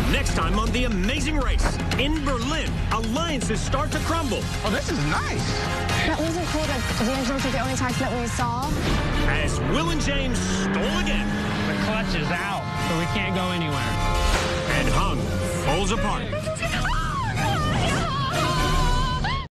Next time on The Amazing Race. In Berlin, alliances start to crumble. Oh, this is nice. That wasn't cool that D'Angelo took the only taxi that we saw. As Will and James stole again. The clutch is out, so we can't go anywhere. And Hung falls apart.